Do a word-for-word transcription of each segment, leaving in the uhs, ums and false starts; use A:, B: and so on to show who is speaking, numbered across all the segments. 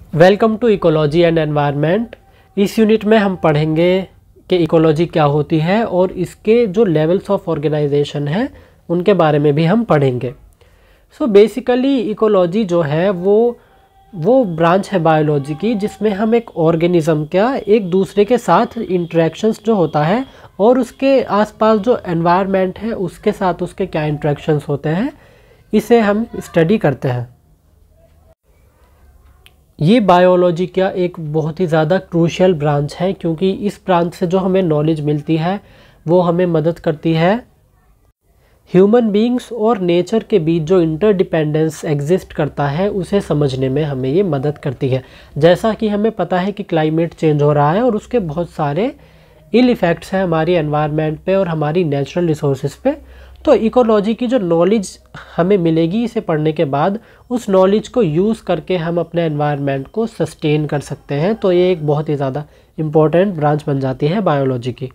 A: Welcome to ecology and environment. इस unit में हम पढ़ेंगे कि इकोलॉजी क्या होती है और इसके जो लेवल्स ऑफ ऑर्गेनाइजेशन हैं उनके बारे में भी हम पढ़ेंगे। सो बेसिकली इकोलॉजी जो है वो वो ब्रांच है बायोलॉजी की जिसमें हम एक ऑर्गेनिज्म का एक दूसरे के साथ इंटरेक्शंस जो होता है और उसके आसपास जो एनवायरनमेंट है उसके साथ उसके क्या इंटरेक्शंस होते हैं इसे हम स्टडी करते हैं। ये बायोलॉजी का एक बहुत ही ज़्यादा क्रूशियल ब्रांच है क्योंकि इस ब्रांच से जो हमें नॉलेज मिलती है वो हमें मदद करती है ह्यूमन बीइंग्स और नेचर के बीच जो इंटरडिपेंडेंस एग्जिस्ट करता है उसे समझने में हमें ये मदद करती है। जैसा कि हमें पता है कि क्लाइमेट चेंज हो रहा है और उसके बहुत सारे इल इफ़ेक्ट्स हैं हमारी एनवायरनमेंट पे और हमारी नेचुरल रिसोर्सेज पे। तो इकोलॉजी की जो नॉलेज हमें मिलेगी इसे पढ़ने के बाद उस नॉलेज को यूज़ करके हम अपने एनवायरनमेंट को सस्टेन कर सकते हैं। तो ये एक बहुत ही ज़्यादा इम्पोर्टेंट ब्रांच बन जाती है बायोलॉजी की।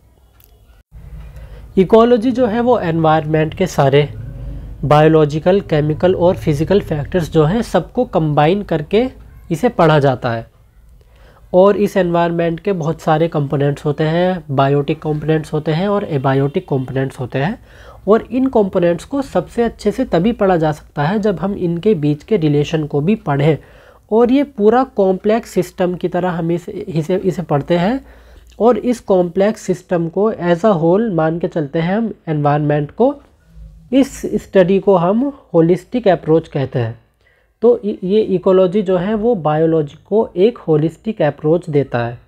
A: इकोलॉजी जो है वो एनवायरनमेंट के सारे बायोलॉजिकल, केमिकल और फिज़िकल फैक्टर्स जो हैं सबको कंबाइन करके इसे पढ़ा जाता है। और इस एनवायरनमेंट के बहुत सारे कंपोनेंट्स होते हैं, बायोटिक कंपोनेंट्स होते हैं और एबायोटिक कंपोनेंट्स होते हैं। और इन कंपोनेंट्स को सबसे अच्छे से तभी पढ़ा जा सकता है जब हम इनके बीच के रिलेशन को भी पढ़ें। और ये पूरा कॉम्प्लेक्स सिस्टम की तरह हम इसे इसे इसे पढ़ते हैं और इस कॉम्प्लेक्स सिस्टम को एज अ होल मान के चलते हैं हम एनवायरनमेंट को। इस स्टडी को हम होलिस्टिक अप्रोच कहते हैं। तो ये इकोलॉजी जो है वो बायोलॉजी को एक होलिस्टिक अप्रोच देता है।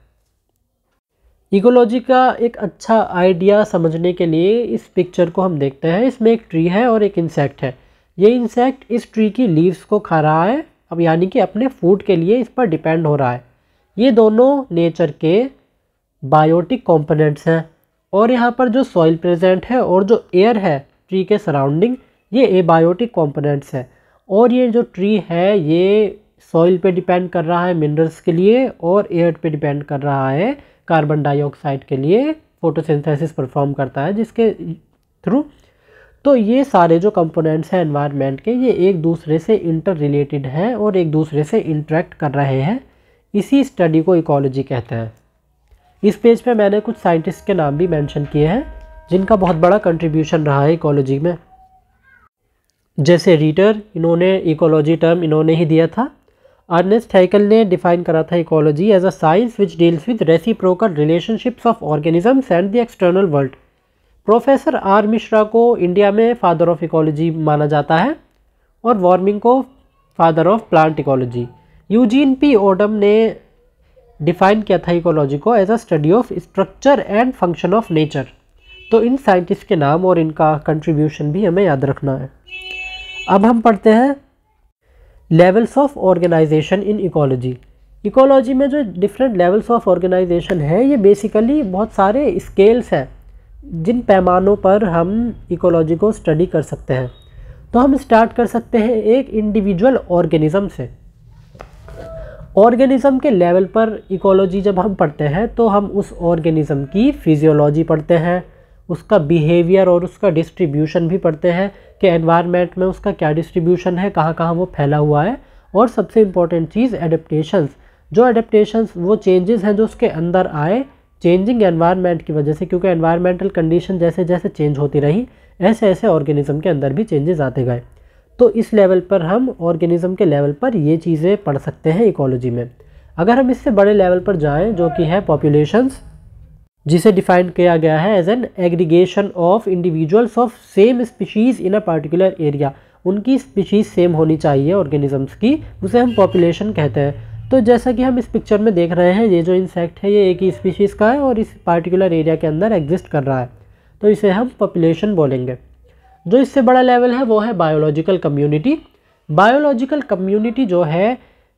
A: इकोलॉजी का एक अच्छा आइडिया समझने के लिए इस पिक्चर को हम देखते हैं। इसमें एक ट्री है और एक इंसेक्ट है। ये इंसेक्ट इस ट्री की लीव्स को खा रहा है, अब यानी कि अपने फूड के लिए इस पर डिपेंड हो रहा है। ये दोनों नेचर के बायोटिक कंपोनेंट्स हैं। और यहाँ पर जो सॉइल प्रेजेंट है और जो एयर है ट्री के सराउंडिंग ये एबायोटिक कंपोनेंट्स है। और ये जो ट्री है ये सॉइल पे डिपेंड कर रहा है मिनरल्स के लिए और एयर पे डिपेंड कर रहा है कार्बन डाइऑक्साइड के लिए, फोटोसिंथेसिस परफॉर्म करता है जिसके थ्रू। तो ये सारे जो कंपोनेंट्स हैं एनवायरनमेंट के ये एक दूसरे से इंटर रिलेटेड हैं और एक दूसरे से इंटरेक्ट कर रहे हैं। इसी स्टडी को इकोलॉजी कहते हैं। इस पेज पे मैंने कुछ साइंटिस्ट के नाम भी मेंशन किए हैं जिनका बहुत बड़ा कंट्रीब्यूशन रहा है इकोलॉजी में। जैसे रीटर, इन्होंने इकोलॉजी टर्म इन्होंने ही दिया था। अर्नेस्ट हैकेल ने डिफाइन करा था ecology as a science which deals with reciprocal relationships of organisms and the external world. Professor R Mishra को इंडिया में फादर ऑफ इकोलॉजी माना जाता है और वार्मिंग को father of plant ecology. Eugene P Odum ने डिफाइन किया था इकोलॉजी को as a study of structure and function of nature. तो इन साइंटिस्ट के नाम और इनका कंट्रीब्यूशन भी हमें याद रखना है। अब हम पढ़ते हैं levels of organisation in ecology. Ecology में जो डिफरेंट लेवल्स ऑफ ऑर्गेनाइजेशन है ये बेसिकली बहुत सारे स्केल्स हैं जिन पैमानों पर हम इकोलॉजी को स्टडी कर सकते हैं। तो हम स्टार्ट कर सकते हैं एक इंडिविजुअल ऑर्गेनिज्म से। ऑर्गेनिज्म के लेवल पर इकोलॉजी जब हम पढ़ते हैं तो हम उस ऑर्गेनिज्म की फिजियोलॉजी पढ़ते हैं, उसका बिहेवियर और उसका डिस्ट्रीब्यूशन भी पढ़ते हैं कि एनवायरनमेंट में उसका क्या डिस्ट्रीब्यूशन है, कहाँ कहाँ वो फैला हुआ है। और सबसे इम्पॉर्टेंट चीज़ एडेप्टेशंस, जो एडेप्टेशंस वो चेंजेस हैं जो उसके अंदर आए चेंजिंग एनवायरनमेंट की वजह से, क्योंकि एनवायरमेंटल कंडीशन जैसे जैसे चेंज होती रही ऐसे ऐसे ऑर्गेनिज्म के अंदर भी चेंजेस आते गए। तो इस लेवल पर हम ऑर्गेनिज्म के लेवल पर ये चीज़ें पढ़ सकते हैं इकोलॉजी में। अगर हम इससे बड़े लेवल पर जाएँ जो कि है पॉपुलेशंस, जिसे डिफाइन किया गया है as an aggregation of individuals of same species in a particular area. उनकी स्पीशीज़ सेम होनी चाहिए ऑर्गेनिजम्स की, उसे हम पॉपुलेशन कहते हैं। तो जैसा कि हम इस पिक्चर में देख रहे हैं ये जो इंसेक्ट है ये एक ही स्पीशीज़ का है और इस पार्टिकुलर एरिया के अंदर एग्जिस्ट कर रहा है, तो इसे हम पॉपुलेशन बोलेंगे। जो इससे बड़ा लेवल है वो है बायोलॉजिकल कम्युनिटी। बायोलॉजिकल कम्युनिटी जो है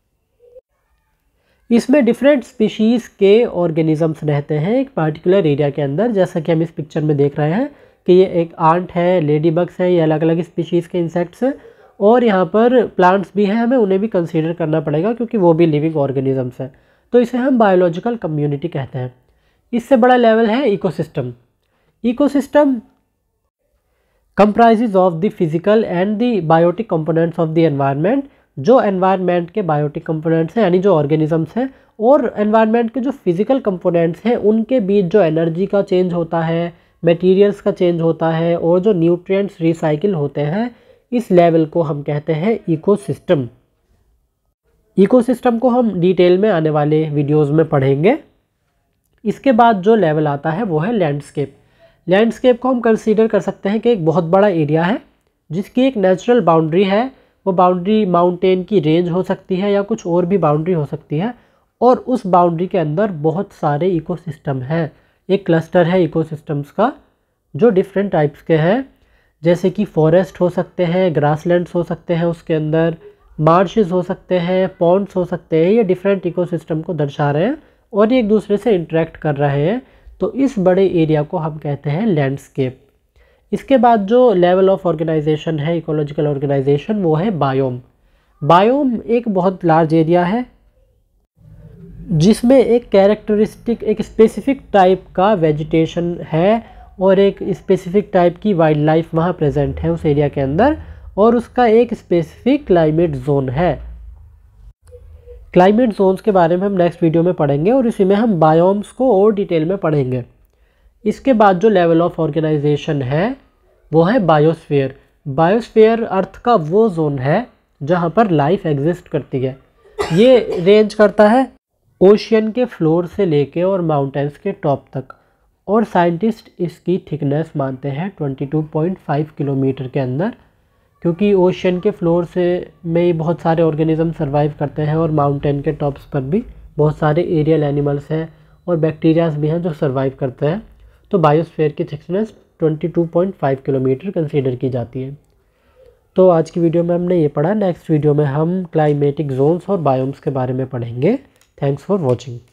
A: इसमें डिफरेंट स्पीशीज़ के ऑर्गेनिजम्स रहते हैं एक पार्टिकुलर एरिया के अंदर। जैसा कि हम इस पिक्चर में देख रहे हैं कि ये एक आंट है, लेडी बग्स है, ये अलग अलग स्पीशीज़ के इंसेक्ट्स हैं। और यहाँ पर प्लांट्स भी हैं, हमें उन्हें भी कंसीडर करना पड़ेगा क्योंकि वो भी लिविंग ऑर्गेनिजम्स हैं। तो इसे हम बायोलॉजिकल कम्युनिटी कहते हैं। इससे बड़ा लेवल है ecosystem. Ecosystem comprises of the physical and the biotic components of the environment जो एनवायरनमेंट के बायोटिक कंपोनेंट्स हैं यानी जो ऑर्गेनिजम्स हैं और एनवायरनमेंट के जो फिजिकल कंपोनेंट्स हैं उनके बीच जो एनर्जी का चेंज होता है, मटेरियल्स का चेंज होता है और जो न्यूट्रिएंट्स रिसाइकिल होते हैं, इस लेवल को हम कहते हैं इकोसिस्टम। इकोसिस्टम को हम डिटेल में आने वाले वीडियोस में पढ़ेंगे। इसके बाद जो लेवल आता है वो है लैंडस्केप। लैंडस्केप को हम कंसीडर कर सकते हैं कि एक बहुत बड़ा एरिया है जिसकी एक नेचुरल बाउंड्री है। वो बाउंड्री माउंटेन की रेंज हो सकती है या कुछ और भी बाउंड्री हो सकती है और उस बाउंड्री के अंदर बहुत सारे इकोसिस्टम हैं। एक क्लस्टर है इकोसिस्टम्स का जो डिफरेंट टाइप्स के हैं, जैसे कि फॉरेस्ट हो सकते हैं, ग्रासलैंड्स हो सकते हैं, उसके अंदर मार्शेस हो सकते हैं, पॉन्ड्स हो सकते हैं। ये डिफरेंट इकोसिस्टम को दर्शा रहे हैं और ये एक दूसरे से इंटरेक्ट कर रहे हैं, तो इस बड़े एरिया को हम कहते हैं लैंडस्केप। इसके बाद जो लेवल ऑफ ऑर्गेनाइजेशन है, इकोलॉजिकल ऑर्गेनाइजेशन, वो है बायोम। बायोम एक बहुत लार्ज एरिया है जिसमें एक कैरेक्टरिस्टिक, एक स्पेसिफिक टाइप का वेजिटेशन है और एक स्पेसिफिक टाइप की वाइल्ड लाइफ वहाँ प्रेजेंट है उस एरिया के अंदर और उसका एक स्पेसिफिक क्लाइमेट जोन है। क्लाइमेट जोन्स के बारे में हम नेक्स्ट वीडियो में पढ़ेंगे और इसी में हम बायोम्स को और डिटेल में पढ़ेंगे। इसके बाद जो लेवल ऑफ ऑर्गेनाइजेशन है वो है बायोस्फीयर। बायोस्फीयर अर्थ का वो जोन है जहाँ पर लाइफ एग्जिस्ट करती है। ये रेंज करता है ओशियन के फ्लोर से लेके और माउंटेन्स के टॉप तक और साइंटिस्ट इसकी थिकनेस मानते हैं बाईस पॉइंट पाँच किलोमीटर के अंदर, क्योंकि ओशियन के फ्लोर से में ही बहुत सारे ऑर्गेनिज्म सर्वाइव करते हैं और माउंटेन के टॉप्स पर भी बहुत सारे एरियल एनिमल्स हैं और बैक्टीरियाज भी हैं जो सर्वाइव करते हैं। तो बायोस्फीयर की थिकनेस बाईस पॉइंट पाँच किलोमीटर कंसीडर की जाती है। तो आज की वीडियो में हमने ये पढ़ा। नेक्स्ट वीडियो में हम क्लाइमेटिक जोन्स और बायोम्स के बारे में पढ़ेंगे। Thanks for watching.